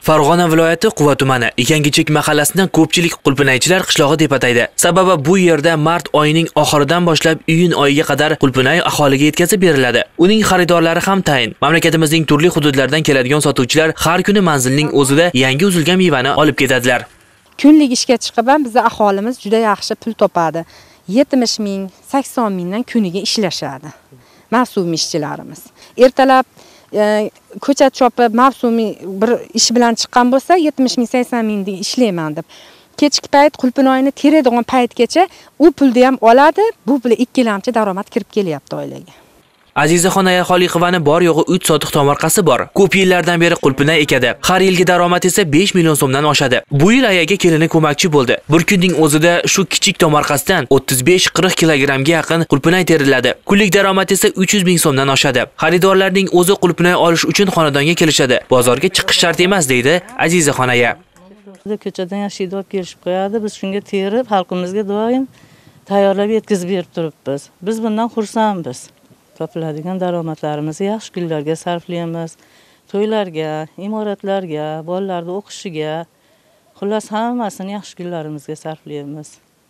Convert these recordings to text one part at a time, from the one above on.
Farg'ona viloyati Quva tumani Yangichek mahallasidan ko'pchilik qulpinaychilar qishlog'i deb ataydi. Sababi bu yerda mart oyining oxiridan boshlab iyun oyiga qadar qulpinay aholiga yetkazib beriladi. Uning xaridorlari ham tayin. Mamlakatimizning turli hududlaridan keladigan sotuvchilar har kuni manzilning o'zida yangi uzilgan mevani olib ketadilar. Kunlik ishga chiqib ham bizning aholimiz juda yaxshi pul topadi. 70 ming, 80 mingdan kuniga ishlashadi. Mavsumiy ishchilarimiz. Ertalab ko'chat chopib mavsumiy bir ish bilan chiqqan bo'lsa 70 ming 80 ming ishlayman deb. Kechki payt qulpinoyni teradigan paytgacha u pulni ham oladi. Bu bilan ikkilamchi daromad kirib kelyapti oilaga. Azizaxon Xoliqovani bor yo'g'i 3 sotiq tomorqasi bor. Ko'p yillardan beri qulpinay ekadi. Har yilgi daromad esa 5 million so'mdan oshadi. Bu yil ayaga kelini ko'makchi bo'ldi. Bir kunning o'zida shu kichik tomorqasidan 35-40 kilogrammga yaqin qulpinay teriladi. Kunlik daromad esa 300 ming so'mdan oshadi. Xaridorlarning o'zi qulpinay olish uchun xonadonga kelishadi. Bozorga chiqish shart emas deydi Azizaxon aya. Ko'chadan yashaydi olib kelishib qo'yadi. Biz shunga terib, xalqimizga doim tayyorlab yetkazib berib turibmiz. Biz bundan xursandmiz. Topiladigan daromadlarimizni yaxshi kunlarga sarflaymiz. To'ylarga, imoratlarga, bolalarning o'qishiga, xullas hammasini yaxshi kunlarimizga sarflaymiz.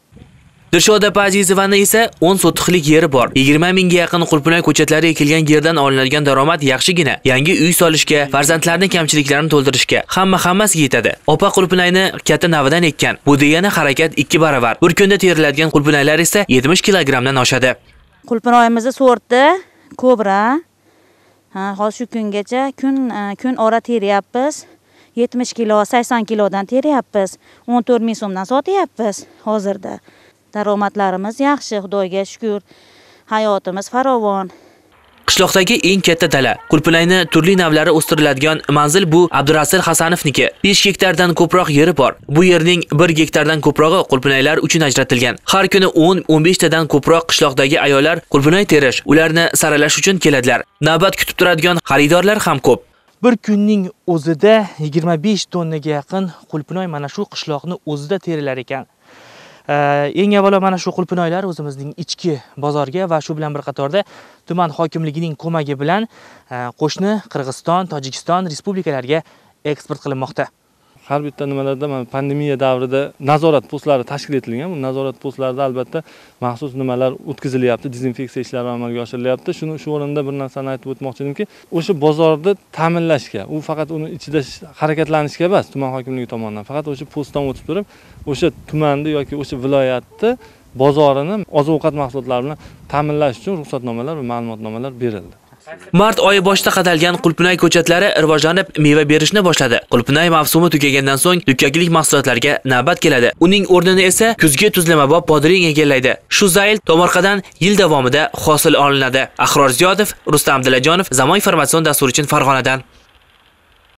Dilshoda Azizovani esa 10 sotiqlik yeri bor. 20 mingga yaqin qulpinay ko'chatlari ekilgan yerdan olinadigan daromad yaxshigina. Yangi uy solishga, farzandlarning kamchiliklarini to'ldirishga hammasiga yetadi. Opa qulpinayni katta navidan ekkan. Bu degani harakat 2 barobar. Bir kunda teriladigan qulpinaylar esa 70 kilogramdan oshadi. Qulpinoyimizni sorti Kobra. Hozir shu kungacha kun ora teryapmiz. 70 kilo, 80 kilodan teryapmiz. 14 ming so'mdan sotyapmiz hozirda. Daromadlarimiz yaxshi, Xudoga shukr. Hayotimiz farovon. Qishloqdagi eng katta dala. Qulpinayni turli navlari o'stiriladigan manzil bu Abdurasul Hasanovniki. 5 gektardan ko'proq yeri bor. Bu yerning 1 gektardan ko'prog'i qulpinaylar uchun ajratilgan. Har kuni 10-15 tadan ko'proq qishloqdagi ayollar qulpinay terish, ularni saralash uchun keladilar. Navbat kutib turadigan xaridorlar ham ko'p. Bir kunning o'zida 25 tonnaga yaqin qulpinay mana shu qishloqni o'zida terilar ekan. Eng avvalo mana shu qulpinoylar o'zimizning ichki bozorga va shu bilan bir qatorda tuman hokimligining ko'magi bilan qo'shni Qirg'iziston, Tojikiston respublikalariga eksport qilinmoqda. Har bitta nimalarda pandemiya davrida nazorat postlari tashkil etilgan. Bu nazorat postlarida albatta maxsus nimalar o'tkazilyapti, dezinfeksiya ishlari amalga oshirilyapti. Shu o'rinda bir narsani aytib o'tmoqchi edimki, o'sha bozorda ta'minlashga, u faqat uni ichida harakatlanishga emas, tuman hokimligi tomonidan faqat o'sha postdan o'tib turib, o'sha tumanni yoki o'sha viloyatni bozorini oziq-ovqat mahsulotlari bilan ta'minlash uchun ruxsatnomalar va ma'lumotnomalar berildi. Mart oyi boshida qadalgan qulpinay ko'chatlari rivojlanib meva berishni boshladi. Qulpinay mavsumi tugagandan so'ng dukkaklik mahsulotlarga navbat keladi. Uning o'rnini esa kuzgi tuzlamabob bodring egallaydi. Shu zayl tomorqadan yil davomida hosil olinadi. Ahror Ziyodov, Rustam Abdullajonov, Zamon informatsion dasturi uchun Farg'onadan.